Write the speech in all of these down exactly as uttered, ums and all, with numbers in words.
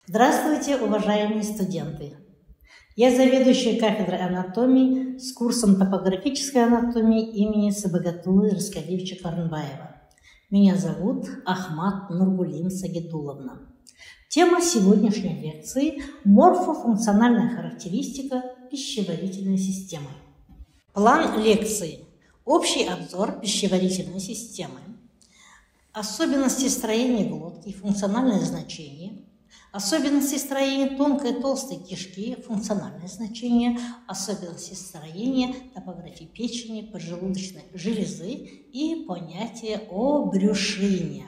Здравствуйте, уважаемые студенты! Я заведующая кафедрой анатомии с курсом топографической анатомии имени Сыбагатуллы Рыскалевича Карнбаева. Меня зовут Ахмат Нургулим Сагидуловна. Тема сегодняшней лекции – морфофункциональная характеристика пищеварительной системы. План лекции – общий обзор пищеварительной системы, особенности строения глотки, функциональное значение, особенности строения тонкой и толстой кишки, функциональное значение, особенности строения топографии печени, поджелудочной железы и понятие о брюшине.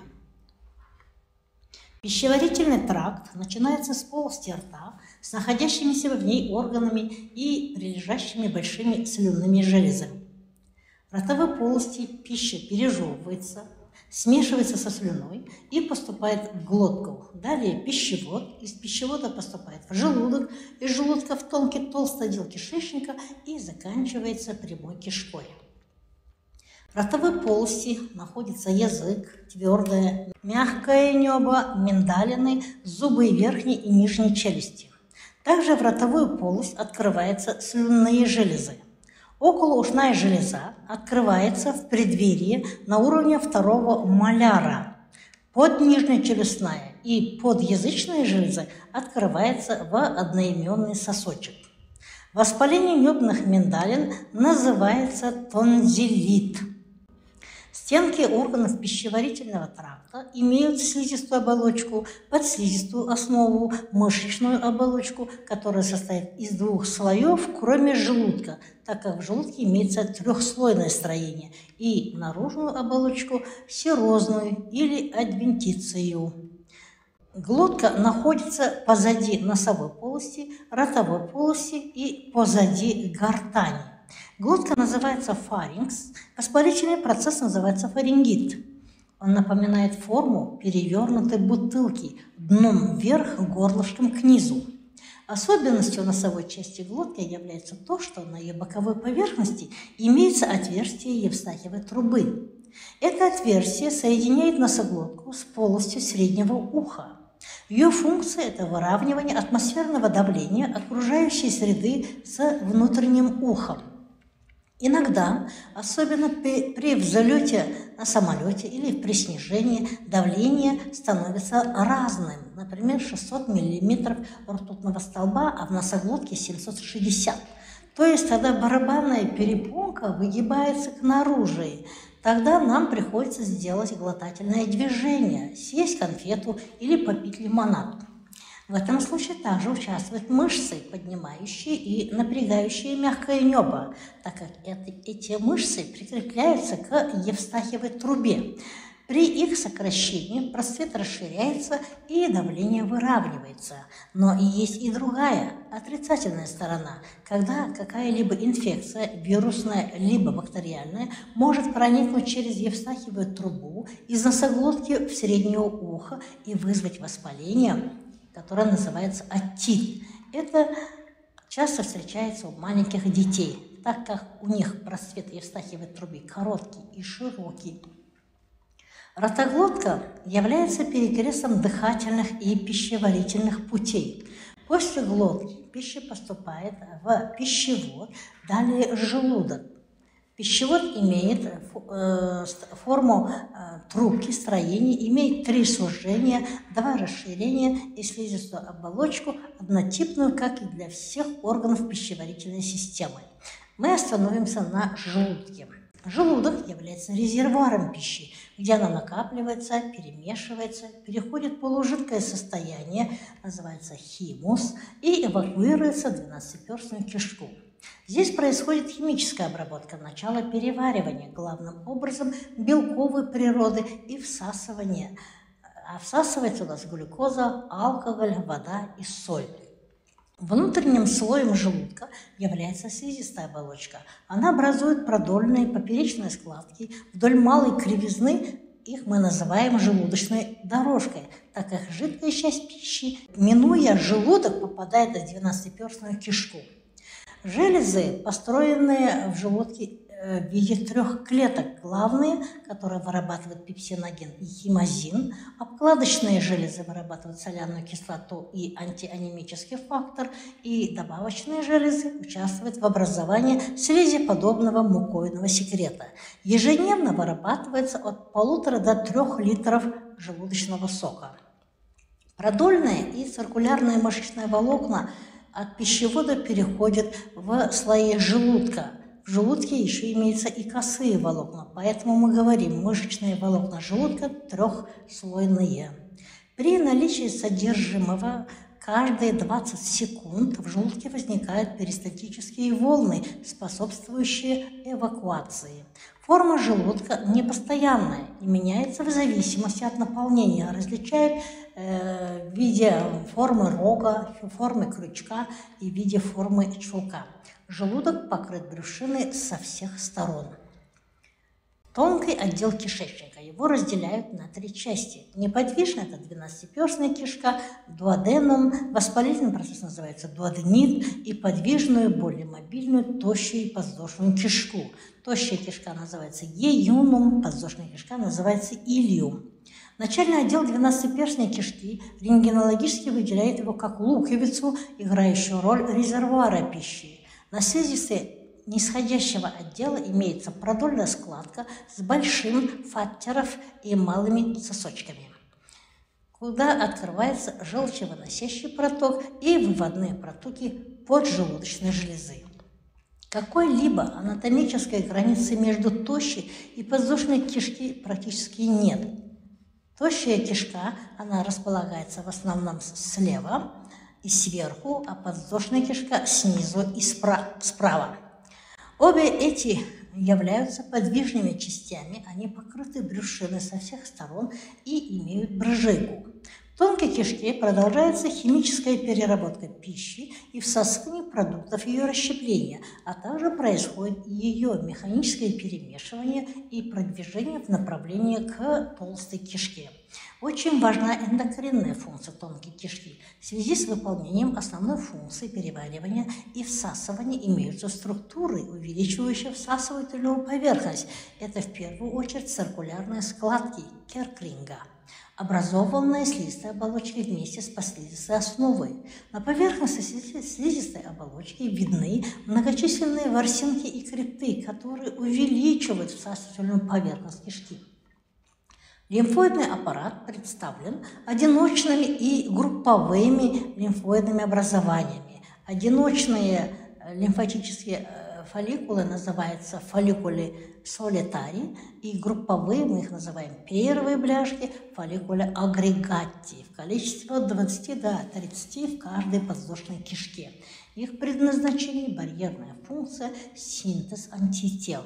Пищеварительный тракт начинается с полости рта, с находящимися в ней органами и прилежащими большими слюнными железами. В ротовой полости пища пережевывается, смешивается со слюной и поступает в глотку. Далее пищевод, из пищевода поступает в желудок, из желудка в тонкий толстый отдел кишечника и заканчивается прямой кишкой. В ротовой полости находится язык, твердое, мягкое небо, миндалины, зубы верхней и нижней челюсти. Также в ротовую полость открываются слюнные железы. Околоушная железа открывается в преддверии на уровне второго маляра. Поднижнечелюстная и подъязычная железы открывается в одноименный сосочек. Воспаление небных миндалин называется тонзиллит. Стенки органов пищеварительного тракта имеют слизистую оболочку, подслизистую основу, мышечную оболочку, которая состоит из двух слоев, кроме желудка, так как в желудке имеется трехслойное строение, и наружную оболочку серозную или адвентицию. Глотка находится позади носовой полости, ротовой полости и позади гортани. Глотка называется фаринкс, воспалительный процесс называется фарингит. Он напоминает форму перевернутой бутылки, дном вверх, горлышком к низу. Особенностью носовой части глотки является то, что на ее боковой поверхности имеется отверстие Евстахиевой трубы. Это отверстие соединяет носоглотку с полостью среднего уха. Ее функция – это выравнивание атмосферного давления окружающей среды с внутренним ухом. Иногда, особенно при, при взлете на самолете или при снижении, давление становится разным. Например, шестьсот миллиметров ртутного столба, а в носоглотке семьсот шестьдесят. То есть тогда барабанная перепонка выгибается к наружу. Тогда нам приходится сделать глотательное движение, съесть конфету или попить лимонад. В этом случае также участвуют мышцы, поднимающие и напрягающие мягкое небо, так как это, эти мышцы прикрепляются к Евстахиевой трубе. При их сокращении просвет расширяется и давление выравнивается. Но и есть и другая, отрицательная сторона, когда какая-либо инфекция, вирусная либо бактериальная, может проникнуть через Евстахиевую трубу из носоглотки в среднее ухо и вызвать воспаление, которое называется отит. Это часто встречается у маленьких детей, так как у них просвет Евстахиевой трубы короткий и широкий. Ротоглотка является перекрестом дыхательных и пищеварительных путей. После глотки пища поступает в пищевод, далее желудок. Пищевод имеет форму трубки, строение, имеет три сужения, два расширения и слизистую оболочку, однотипную, как и для всех органов пищеварительной системы. Мы остановимся на желудке. Желудок является резервуаром пищи, где она накапливается, перемешивается, переходит в полужидкое состояние, называется химус, и эвакуируется в двенадцатиперстную кишку. Здесь происходит химическая обработка, начало переваривания, главным образом белковой природы и всасывание. А всасывается у нас глюкоза, алкоголь, вода и соль. Внутренним слоем желудка является слизистая оболочка. Она образует продольные поперечные складки вдоль малой кривизны, их мы называем желудочной дорожкой, так как жидкая часть пищи, минуя желудок, попадает в двенадцатиперстную кишку. Железы, построенные в желудке, в виде трех клеток. Главные, которые вырабатывают пепсиноген и химозин, обкладочные железы вырабатывают соляную кислоту и антианемический фактор, и добавочные железы участвуют в образовании слизеподобного мукоидного секрета. Ежедневно вырабатывается от полутора до трех литров желудочного сока. Продольные и циркулярные мышечные волокна от пищевода переходят в слои желудка. В желудке еще имеются и косые волокна, поэтому мы говорим мышечные волокна желудка трехслойные. При наличии содержимого каждые двадцать секунд в желудке возникают перистальтические волны, способствующие эвакуации. Форма желудка непостоянная и меняется в зависимости от наполнения. Различают э, в виде формы рога, формы крючка и в виде формы чулка. Желудок покрыт брюшиной со всех сторон. Тонкий отдел кишечника. Его разделяют на три части. Неподвижная – это двенадцатиперстная кишка, дуоденум, воспалительный процесс называется дуоденит, и подвижную, более мобильную, тощую и подвздошную кишку. Тощая кишка называется еюнум, подвздошная кишка называется илиум. Начальный отдел двенадцатиперстной кишки рентгенологически выделяет его как луковицу, играющую роль резервуара пищи. На слизистой нисходящего отдела имеется продольная складка с большим фаттеров и малыми сосочками, куда открывается желчевыносящий проток и выводные протоки поджелудочной железы. Какой-либо анатомической границы между тощей и подвздошной кишки практически нет. Тощая кишка, она располагается в основном слева и сверху, а подвздошная кишка снизу и справа. Обе эти являются подвижными частями, они покрыты брюшиной со всех сторон и имеют брыжейку. В тонкой кишке продолжается химическая переработка пищи и всасывание продуктов ее расщепления, а также происходит ее механическое перемешивание и продвижение в направлении к толстой кишке. Очень важна эндокринная функция тонкой кишки. В связи с выполнением основной функции переваривания и всасывания имеются структуры, увеличивающие всасывательную поверхность. Это в первую очередь циркулярные складки Керкринга, образованные слизистой оболочкой вместе с послизистой основой. На поверхности слизистой оболочки видны многочисленные ворсинки и крепты, которые увеличивают всасывательную поверхность кишки. Лимфоидный аппарат представлен одиночными и групповыми лимфоидными образованиями. Одиночные лимфатические фолликулы называются фолликули солитари, и групповые мы их называем первые бляшки, фолликули агрегати, в количестве от двадцати до тридцати в каждой подвздошной кишке. Их предназначение – барьерная функция, синтез антител.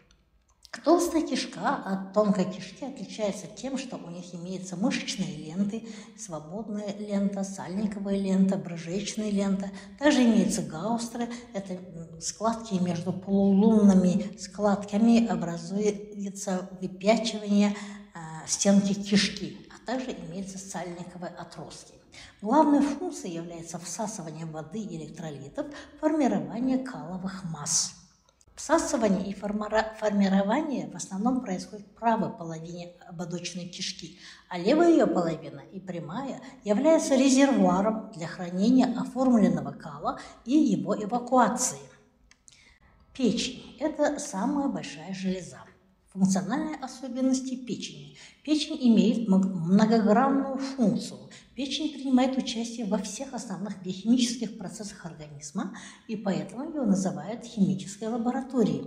Толстая кишка от тонкой кишки отличается тем, что у них имеются мышечные ленты, свободная лента, сальниковая лента, брыжеечная лента. Также имеются гаустры, это складки между полулунными складками, образуется выпячивание э, стенки кишки, а также имеются сальниковые отростки. Главной функцией является всасывание воды и электролитов, формирование каловых масс. Всасывание и формирование в основном происходит в правой половине ободочной кишки, а левая ее половина и прямая являются резервуаром для хранения оформленного кала и его эвакуации. Печень – это самая большая железа. Функциональные особенности печени. Печень имеет многогранную функцию. Печень принимает участие во всех основных биохимических процессах организма, и поэтому ее называют химической лабораторией.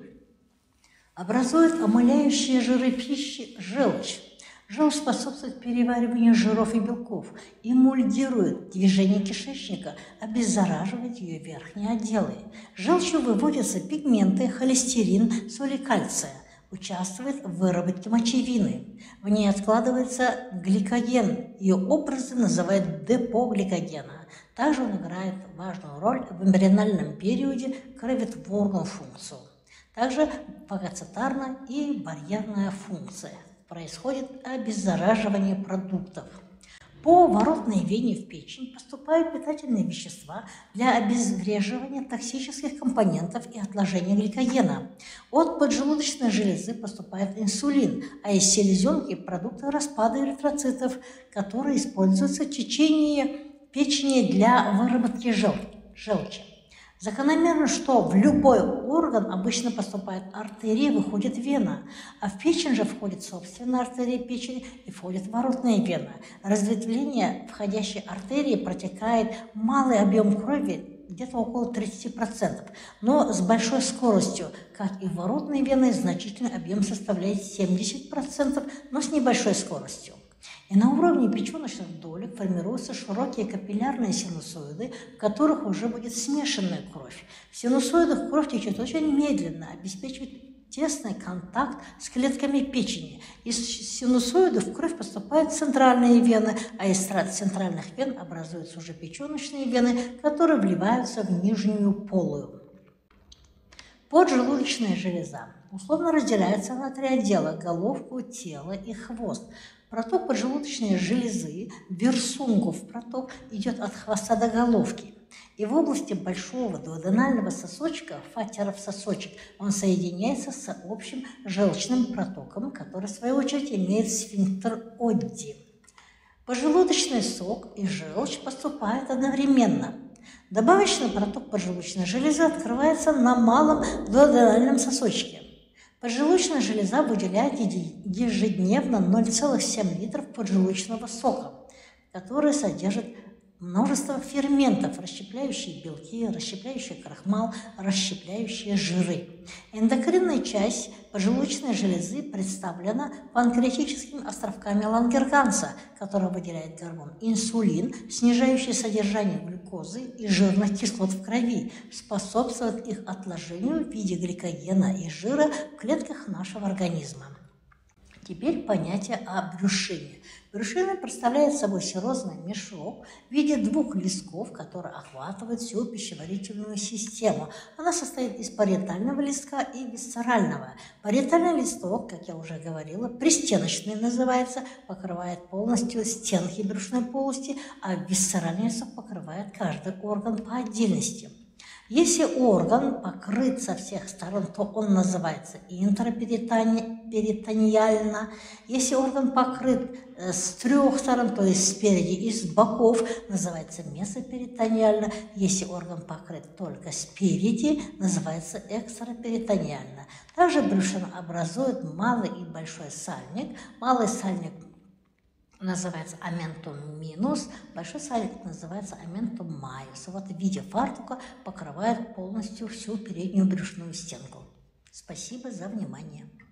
Образует омыляющие жиры пищи желчь. Желчь способствует перевариванию жиров и белков, эмульгирует движение кишечника, обеззараживает ее верхние отделы. Желчью выводятся пигменты, холестерин, соли кальция. Участвует в выработке мочевины. В ней откладывается гликоген. Ее образы называют депо гликогена. Также он играет важную роль в эмбриональном периоде, кроветворную функцию. Также фагоцитарная и барьерная функция. Происходит обеззараживание продуктов. По воротной вене в печень поступают питательные вещества для обезвреживания токсических компонентов и отложения гликогена. От поджелудочной железы поступает инсулин, а из селезенки – продукты распада эритроцитов, которые используются в течение печени для выработки жел желчи. Закономерно, что в любой орган обычно поступает артерия, выходит вена, а в печень же входит собственная артерия печени и входит воротная вена. Разветвление входящей артерии протекает малый объем крови, где-то около тридцати процентов, но с большой скоростью, как и в воротной вены, значительный объем составляет семьдесят процентов, но с небольшой скоростью. И на уровне печеночных долек формируются широкие капиллярные синусоиды, в которых уже будет смешанная кровь. В синусоидах кровь течет очень медленно, обеспечивает тесный контакт с клетками печени. Из синусоидов в кровь поступают центральные вены, а из центральных вен образуются уже печеночные вены, которые вливаются в нижнюю полую. Поджелудочная железа условно разделяется на три отдела – головку, тело и хвост. Проток поджелудочной железы, Версунгов проток, идет от хвоста до головки. И в области большого дуоденального сосочка, фатеров сосочек, он соединяется с общим желчным протоком, который в свою очередь имеет сфинктер Одди. Поджелудочный сок и желчь поступают одновременно. Добавочный проток поджелудочной железы открывается на малом дуоденальном сосочке. Поджелудочная железа выделяет ежедневно ноль целых семь десятых литров поджелудочного сока, который содержит множество ферментов, расщепляющие белки, расщепляющие крахмал, расщепляющие жиры. Эндокринная часть поджелудочной железы представлена панкреатическими островками Лангерганса, который выделяет гормон инсулин, снижающий содержание глюкозы и жирных кислот в крови, способствует их отложению в виде гликогена и жира в клетках нашего организма. Теперь понятие о брюшине. Брюшина представляет собой серозный мешок в виде двух листков, которые охватывают всю пищеварительную систему. Она состоит из париетального листка и висцерального. Париетальный листок, как я уже говорила, пристеночный называется, покрывает полностью стенки брюшной полости, а висцеральный листок покрывает каждый орган по отдельности. Если орган покрыт со всех сторон, то он называется интраперитониально. Если орган покрыт с трех сторон, то есть спереди и с боков, называется месоперитониально. Если орган покрыт только спереди, называется экстраперитониально. Также брюшина образует малый и большой сальник. Малый сальник называется аментум минус, большой сальник называется аментум майус. Вот в виде фартука покрывает полностью всю переднюю брюшную стенку. Спасибо за внимание.